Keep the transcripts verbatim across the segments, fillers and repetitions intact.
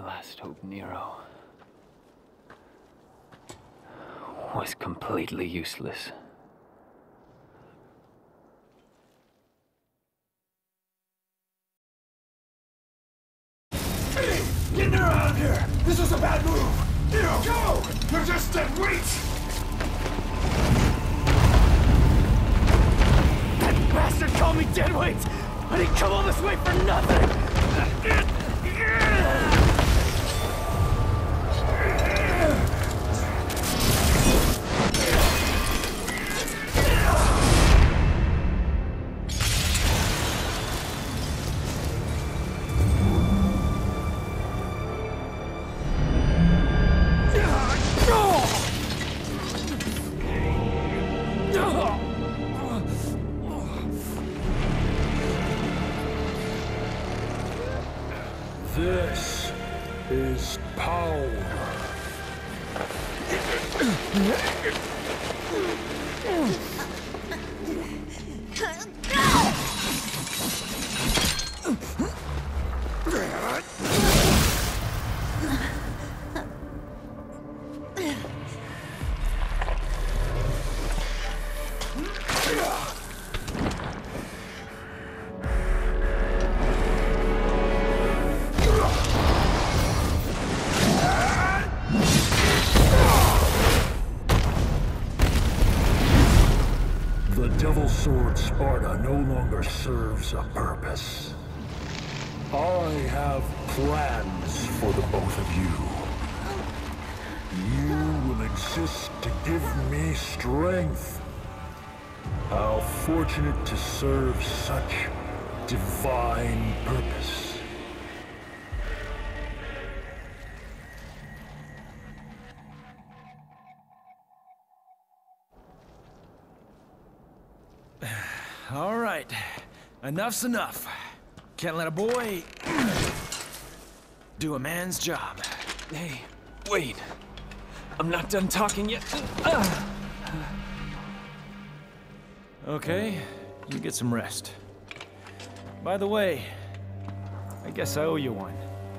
last hope, Nero, was completely useless. Hey! Get Nero out of here! This was a bad move! Nero, go! You're just dead weight! That bastard called me deadweight! I didn't come all this way for nothing! This is power. The Devil Sword Sparta no longer serves a purpose. I have plans for the both of you. You will exist to give me strength. How fortunate to serve such divine purpose. All right, enough's enough. Can't let a boy do a man's job. Hey, wait. I'm not done talking yet. Uh. Okay, you get some rest. By the way, I guess I owe you one.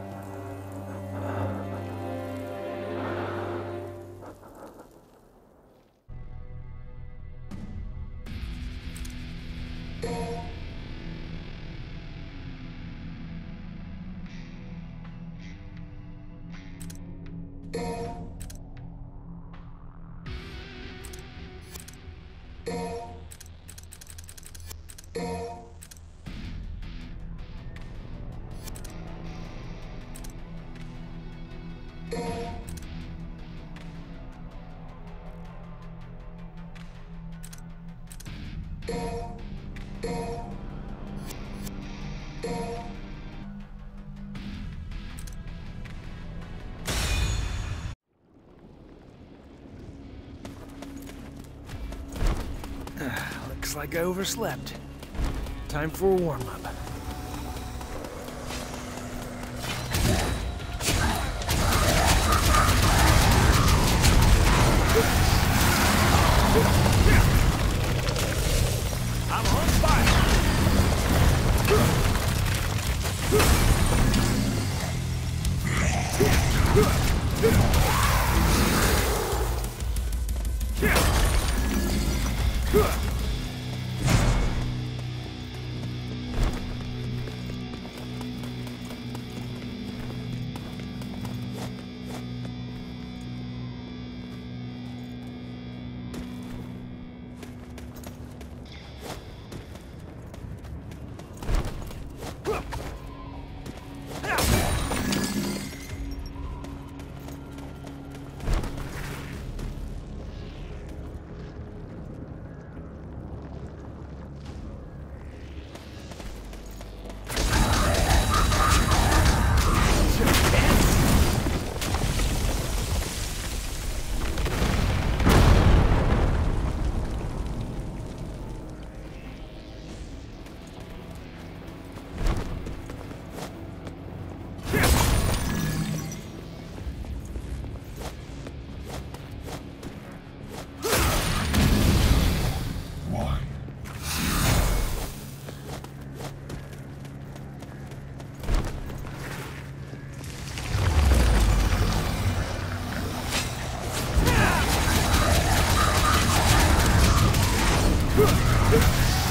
Looks like I overslept. Time for a warm-up. I'm on fire!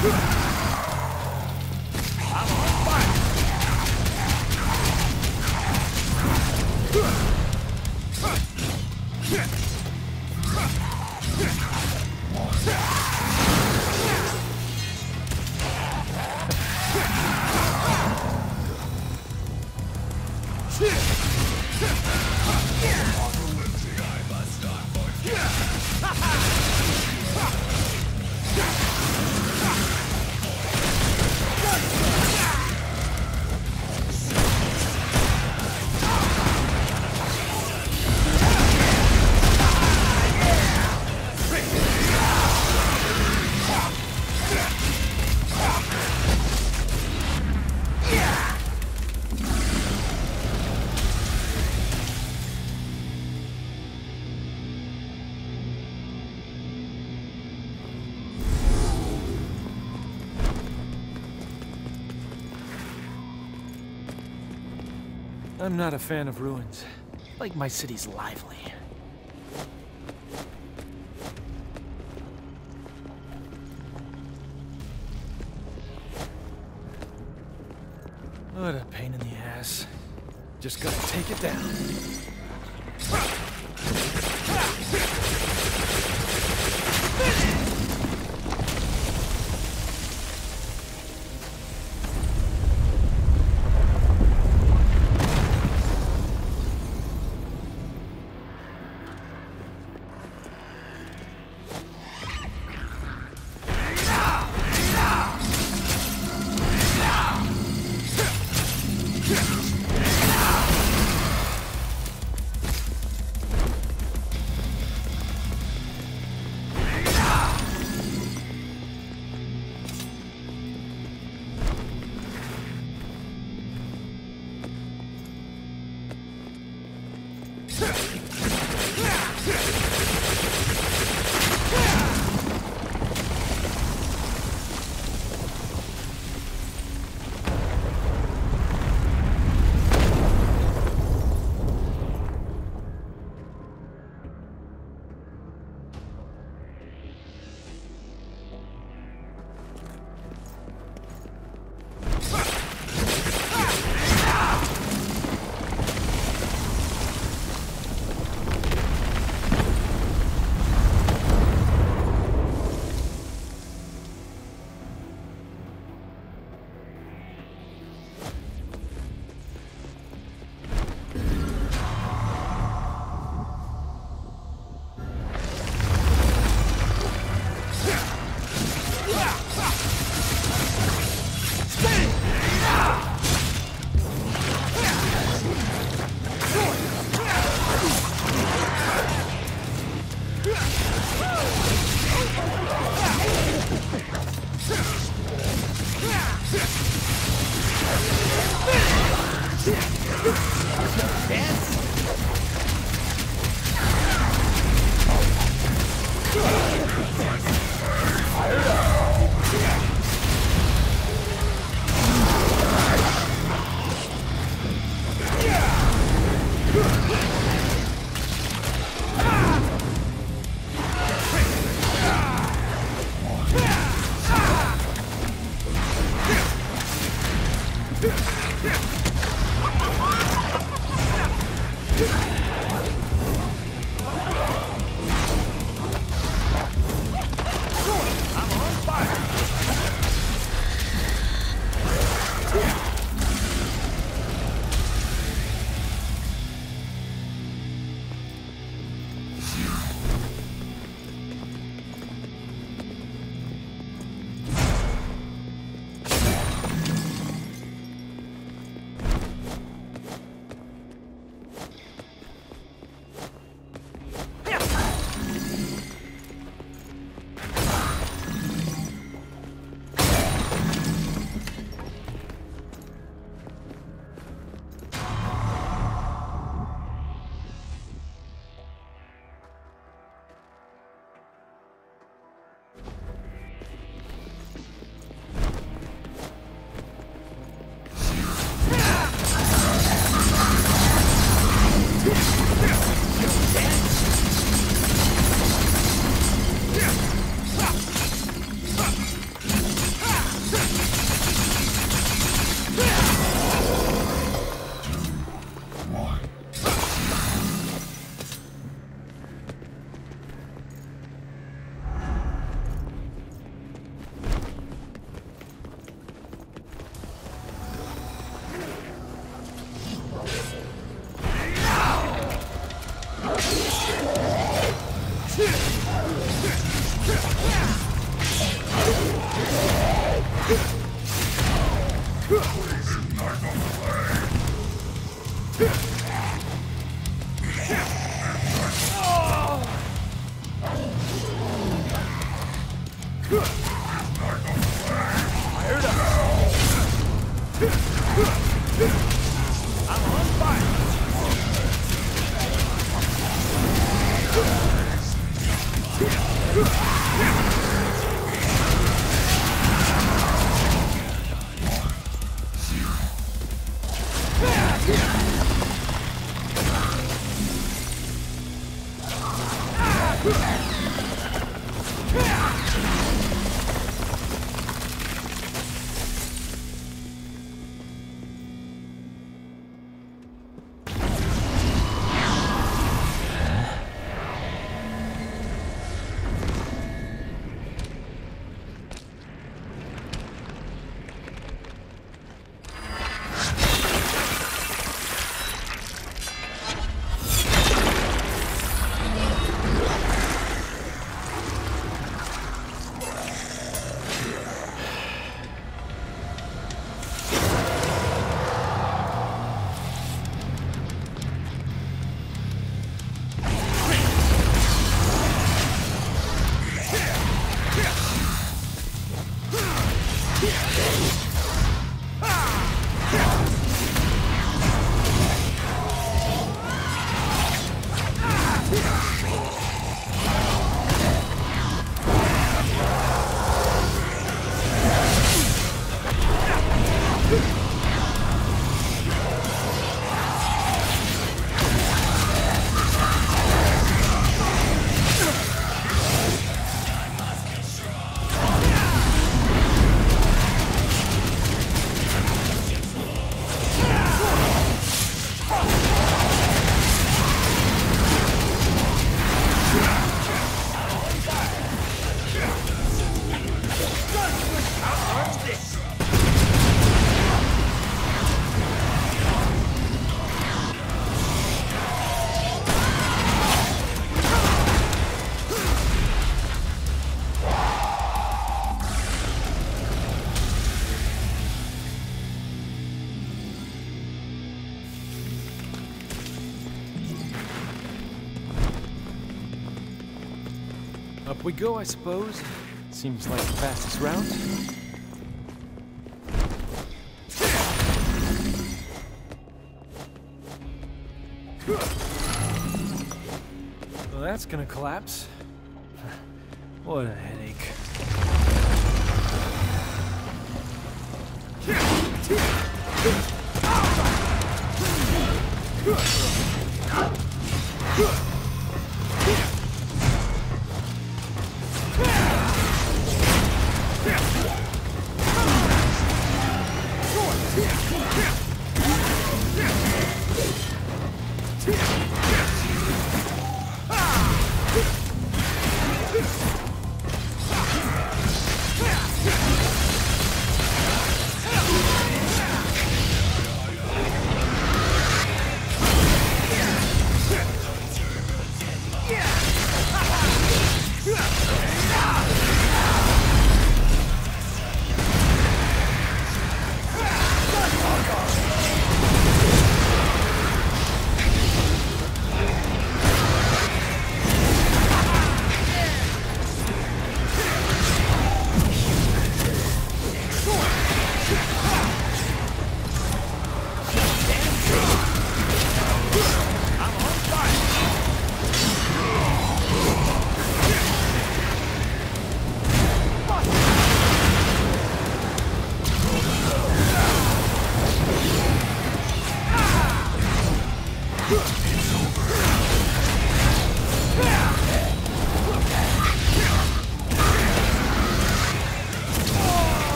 I'm not a fan of ruins. I like my cities lively. What a pain in the ass. Just gotta take it down. Up we go, I suppose. Seems like the fastest route. Well, that's gonna collapse. What a headache.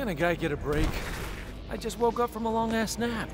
Can a guy get a break? I just woke up from a long-ass nap.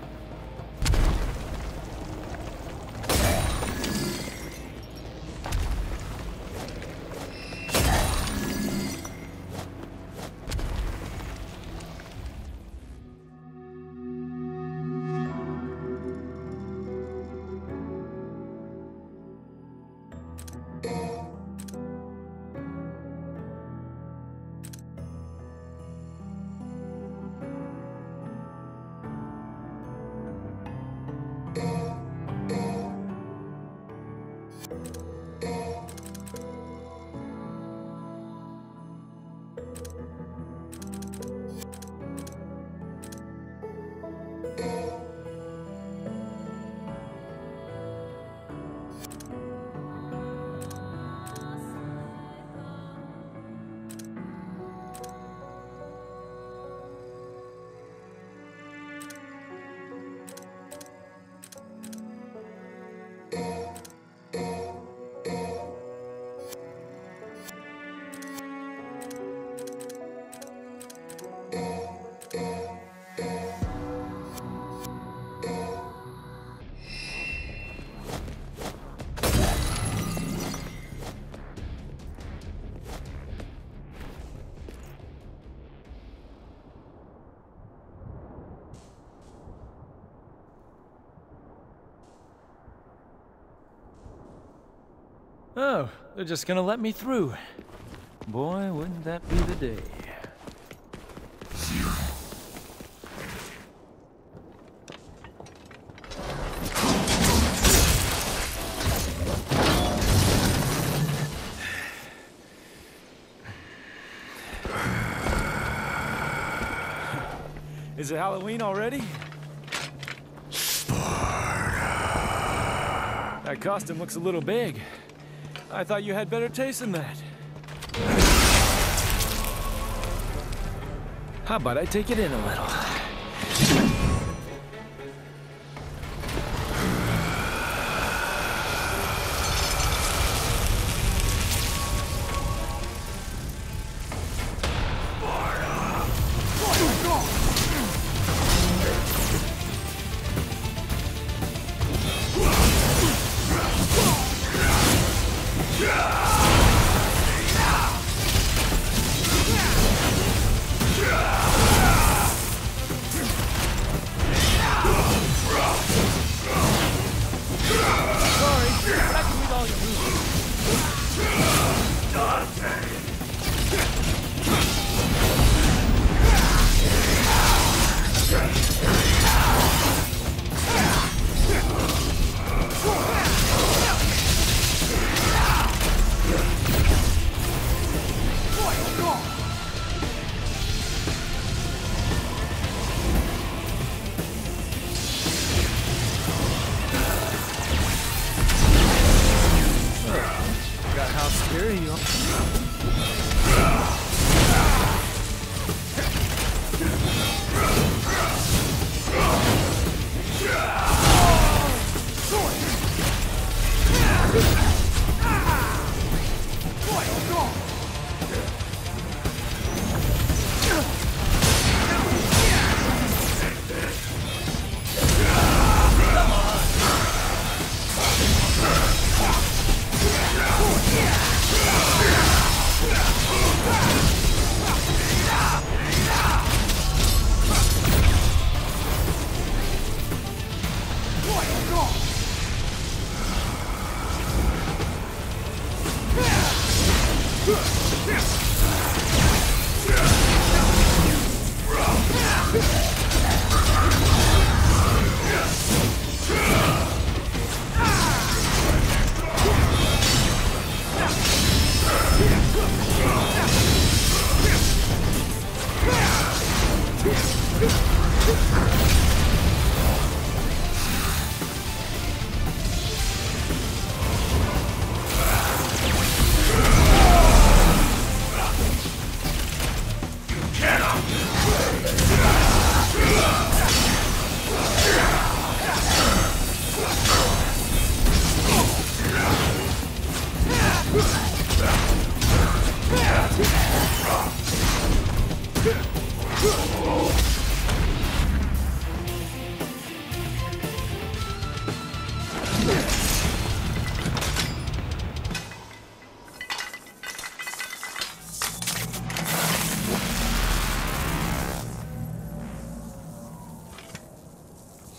Oh, they're just gonna let me through. Boy, wouldn't that be the day. Is it Halloween already? That costume looks a little big. I thought you had better taste than that. How about I take it in a little? Yeah!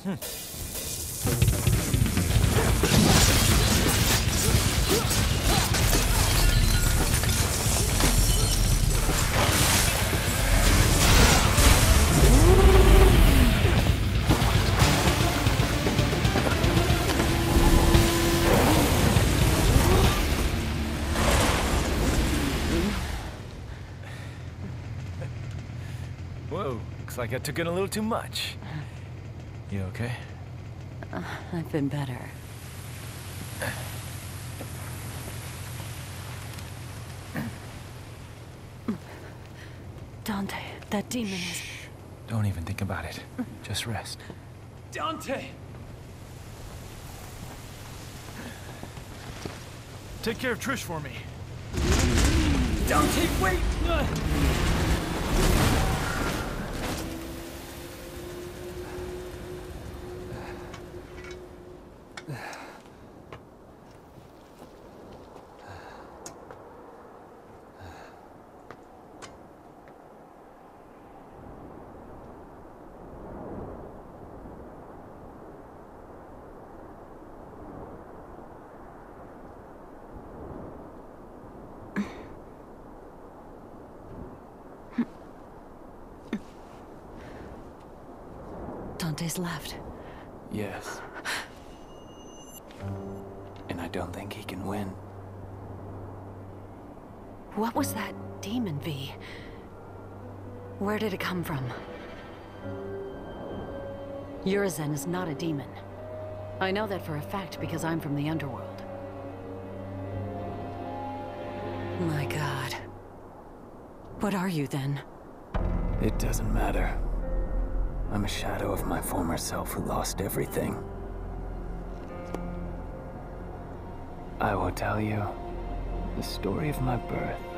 Whoa, looks like I took in a little too much. You okay? Uh, I've been better. Dante, that demon is... Don't even think about it. Just rest. Dante! Take care of Trish for me. Dante, wait! Uh. Dante's left. Yes. And I don't think he can win. What was that demon, V? Where did it come from? Urizen is not a demon. I know that for a fact because I'm from the underworld. My God. What are you then? It doesn't matter. I'm a shadow of my former self who lost everything. I will tell you the story of my birth.